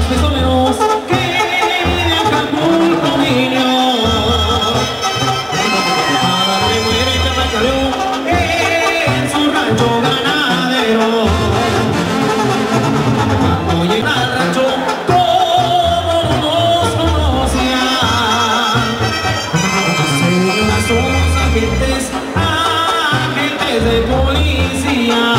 los pistoleros que de Acapulco vino a darle muerte a Macabeo en su rancho ganadero. Cuando llega al rancho todos nos conocían, señoras somos agentes de policía.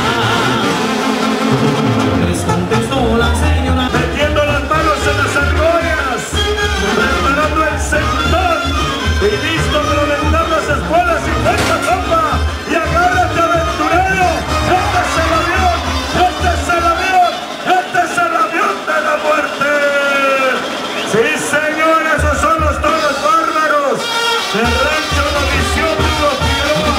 Les contestó la señora, metiendo las manos en las argollas, preparando el sector y listo para aventar las espuelas y fuerza tropa. Y agárrate, aventurero, este es el avión, este es el avión, este es el avión de la muerte. Sí, señores, esos son los toros bárbaros del rancho La Visión de los Figueroa.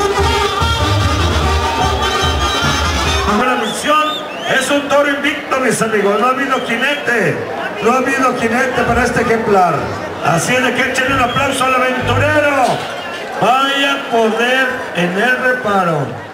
La misión es un toro invicto, mis amigos. No ha habido jinete, no ha habido jinete para este ejemplar. Así de que échenle un aplauso al aventurero. Vaya poder en el reparo.